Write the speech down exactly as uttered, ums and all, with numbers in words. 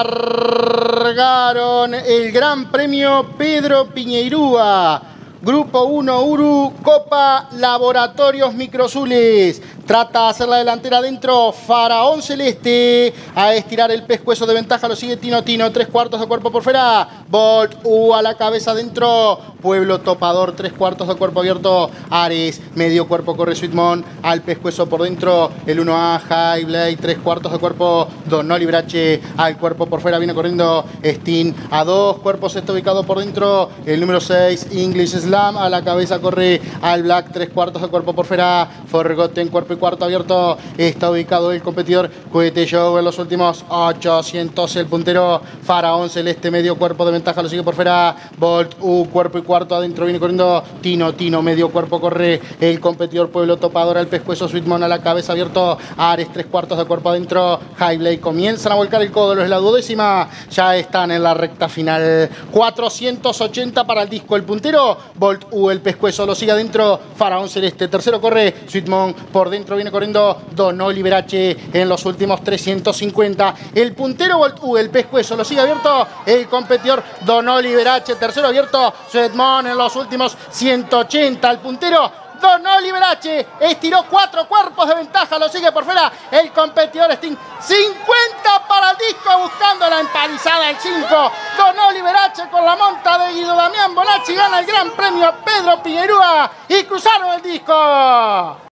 largaron el Gran Premio Pedro Piñeirúa. Grupo uno Uru, Copa Laboratorios Microzules. Trata de hacer la delantera adentro. Faraón Celeste. A estirar el pescuezo de ventaja. Lo sigue Tino Tino. Tres cuartos de cuerpo por fuera. Bolt U a la cabeza adentro. Pueblo Topador. Tres cuartos de cuerpo abierto. Ares. Medio cuerpo corre Sweetmon. Al pescuezo por dentro. El uno A. High Blade. Tres cuartos de cuerpo. Don Olibrache. Al cuerpo por fuera. Viene corriendo Steen. A dos cuerpos está ubicado por dentro. El número seis. English Slam. A la cabeza corre Al Black. Tres cuartos de cuerpo por fuera. Forgotten. Cuerpo y cuarto abierto. Está ubicado el competidor Cohete Show en los últimos ochocientos. El puntero Faraón Celeste. Medio cuerpo de ventaja. Lo sigue por fuera. Bolt U. Cuerpo y cuarto adentro. Viene corriendo Tino Tino. Medio cuerpo corre el competidor Pueblo Topador. Al pescuezo Sweetmon. A la cabeza abierto. Ares. Tres cuartos de cuerpo adentro. High Blade. Comienzan a volcar el codo. Es la duodécima. Ya están en la recta final. cuatrocientos ochenta para el disco. El puntero Bolt U. El pescuezo lo sigue adentro. Faraón Celeste. Tercero corre Sweetmon. Por dentro viene corriendo Don Liberace en los últimos trescientos cincuenta. El puntero Bolt U. El pescuezo lo sigue abierto. El competidor Don Liberace. Tercero abierto. Sweetmon en los últimos ciento ochenta. El puntero Don Liberace estiró cuatro cuerpos de ventaja, lo sigue por fuera el competidor Sting. cincuenta para el disco buscando la empalizada el cinco. Don Liberace con la monta de Guido Damián Bonacci gana el Gran Premio Pedro Piñeirúa y cruzaron el disco.